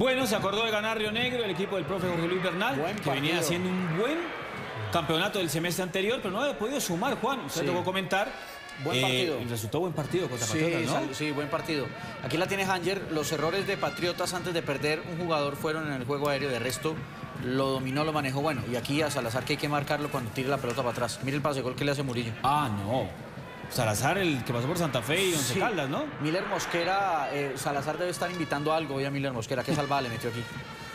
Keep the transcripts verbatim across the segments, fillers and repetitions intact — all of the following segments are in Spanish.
Bueno, se acordó de ganar Río Negro, el equipo del profe Jorge Luis Bernal, Buen que partido. venía haciendo un buen campeonato del semestre anterior, pero no había podido sumar, Juan. Usted Sí. tocó comentar. Buen Eh, partido. Resultó buen partido contra Sí, Patriotas, ¿no? sal- sí, buen partido. Aquí la tiene Hanger. Los errores de Patriotas antes de perder un jugador fueron en el juego aéreo. De resto, lo dominó, lo manejó bueno. Y aquí a Salazar que hay que marcarlo cuando tire la pelota para atrás. Mire el pase de gol que le hace Murillo. Ah, no. Salazar, el que pasó por Santa Fe y Once Sí. Caldas, ¿no? Miller Mosquera, eh, Salazar debe estar invitando algo hoy a Miller Mosquera. Qué salvada le metió aquí.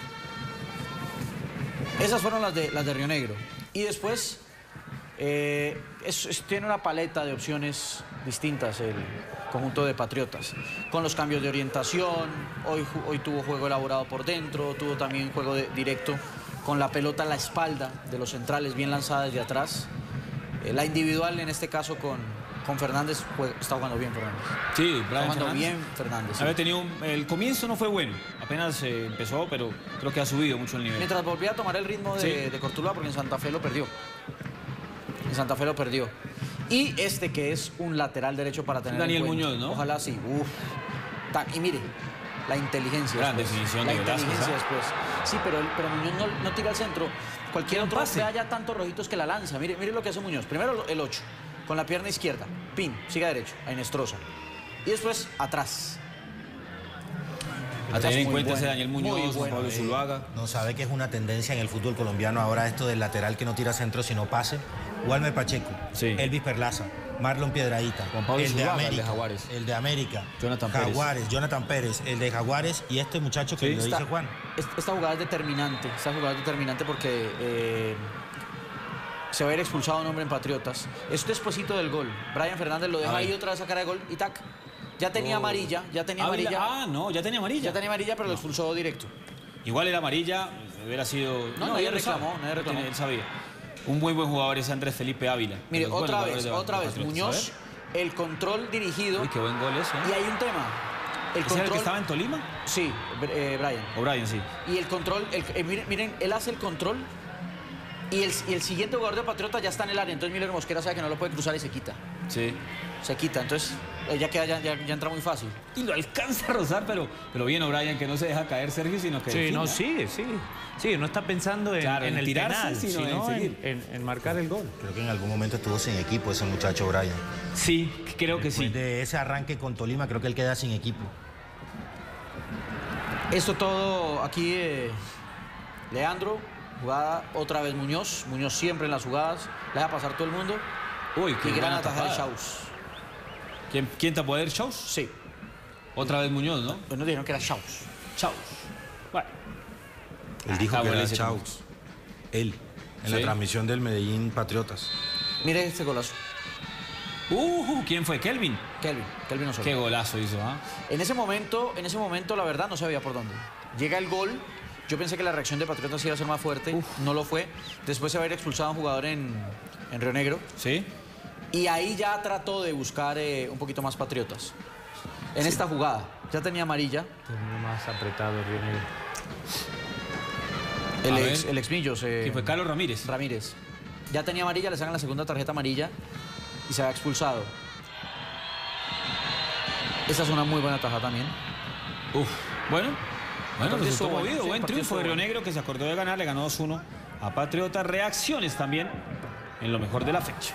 Esas fueron las de, las de Río Negro. Y después, eh, es- es- tiene una paleta de opciones distintas el conjunto de Patriotas. Con los cambios de orientación, hoy, ju- hoy tuvo juego elaborado por dentro, tuvo también juego de- directo con la pelota a la espalda de los centrales, bien lanzada desde atrás. Eh, la individual, en este caso, con, con Fernández, jue- está jugando bien Fernández. Sí, Está Brian jugando Fernández. bien Fernández. sí. Había tenido un- el comienzo no fue bueno, apenas eh, empezó, pero creo que ha subido mucho el nivel. Mientras volvía a tomar el ritmo de, Sí. de Cortuluá, porque en Santa Fe lo perdió. En Santa Fe lo perdió. Y este que es un lateral derecho para tener Daniel en cuenta. Muñoz, ¿no? Ojalá sí. Uf. Ta- Y mire, la inteligencia. Gran después. definición La de Velázquez, inteligencia ¿ah? después. Sí, pero, el- pero Muñoz no, no tira al centro. Cualquier Tira un otro pase. vea ya tantos rojitos que la lanza. Mire, mire lo que hace Muñoz. Primero el ocho, con la pierna izquierda. Pin, siga derecho, a Inestrosa. Y después atrás. A tener en Muy cuenta bueno, ese Daniel muy Muñoz, bueno, Pablo eh. Zuluaga. No sabe que es una tendencia en el fútbol colombiano ahora esto del lateral que no tira centro sino pase. Walmer Pacheco, Sí. Elvis Perlaza, Marlon Piedradita, Juan Pablo el de Zuluaga, el de América, Jaguares. el de América, Jonathan Pérez. Jaguares, Jonathan Pérez, el de Jaguares y este muchacho que Sí, lo Esta- dice Juan. est- Esta jugada es determinante, esta jugada es determinante porque eh, se va a ir expulsado un hombre en Patriotas. Es despuesito del gol. Brian Fernández lo deja A ver. ahí otra vez a cara de gol y tac. Ya tenía Oh. amarilla, ya tenía Ávila- amarilla. Ah, no, ya tenía amarilla. Ya tenía amarilla, pero lo expulsó directo. Igual era amarilla, hubiera sido... No, nadie él lo reclamó, sabe. nadie reclamó. Él sabía. Un muy buen jugador es Andrés Felipe Ávila. de Mire, los buenos otra jugadores vez, de- otra de vez. Patriotas. Muñoz, el control dirigido. A ver. Uy, qué buen gol ese. Y ¿eh? hay un tema. El ¿Ese era el control. que estaba en Tolima? Sí, eh, Brian. O'Brien, sí. Y el control, el- eh, miren, miren, él hace el control y el, y el siguiente jugador de Patriota ya está en el área. Entonces Miller Mosquera sabe que no lo puede cruzar y se quita. Sí. Se quita, entonces eh, ya queda, ya, ya- ya entra muy fácil. Y lo alcanza a rozar, pero, pero bien O'Brien, que no se deja caer Sergio, sino que... Sí, define, no, ¿eh? sigue, sigue. Sí, no está pensando en, Claro, en en el tirarse, penal, sino en sino en, seguir. en- en marcar el gol. Creo que en algún momento estuvo sin equipo ese muchacho Brian. Sí, creo que sí. Después de ese arranque con Tolima creo que él queda sin equipo. Esto todo aquí, eh, Leandro, jugada otra vez Muñoz. Muñoz siempre en las jugadas, la deja pasar todo el mundo. Uy, Y qué gran buena atajada de tapada. Shaus. ¿Quién, quién tapó a él? ¿Shaus? Sí, Otra vez Muñoz, ¿no? pues nos dijeron que era Shaus. Shaus. Bueno. Él dijo Ah, que era buenísimo. Chaus. Él, en Sí. la transmisión del Medellín Patriotas. Mire este golazo. Uh, ¿quién fue? ¿Kelvin? Kelvin, Kelvin Osorio. Qué golazo hizo, ¿ah? En ese momento, en ese momento, la verdad, no sabía por dónde. Llega el gol. Yo pensé que la reacción de Patriotas iba a ser más fuerte. No lo fue. Después se va a ir expulsado a un jugador en, en Río Negro. ¿Sí? Y ahí ya trató de buscar eh, un poquito más Patriotas. En esta jugada. Ya tenía amarilla. Terminó más apretado el Río Negro. El A ex, ver. el ex Millos, eh, ¿Quién fue? Carlos Ramírez. Ramírez. Ya tenía amarilla, le sacan la segunda tarjeta amarilla y se va expulsado. Esa es una muy buena taja también. Uf. Bueno. Bueno, partido resultó estuvo bueno, movido. sí, el Buen partido triunfo de estuvo Río bueno. Negro, que se acordó de ganar, le ganó dos uno a Patriotas. Reacciones también en lo mejor de la fecha.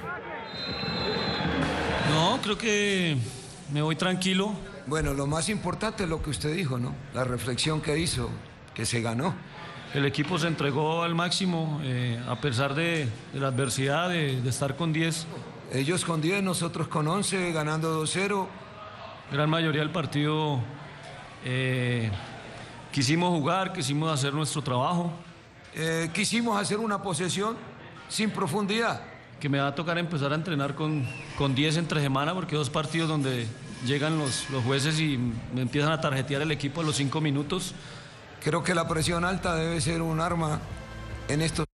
No, creo que me voy tranquilo. Bueno, lo más importante es lo que usted dijo, ¿no? La reflexión que hizo, que se ganó. El equipo se entregó al máximo, eh, a pesar de, de la adversidad, de, de estar con diez. Ellos con diez, nosotros con once, ganando dos cero. Gran mayoría del partido eh, quisimos jugar, quisimos hacer nuestro trabajo, Eh, quisimos hacer una posesión sin profundidad. que me va a tocar empezar a entrenar con, con diez entre semana, porque dos partidos donde llegan los, los jueces y me empiezan a tarjetear el equipo a los cinco minutos. Creo que la presión alta debe ser un arma en estos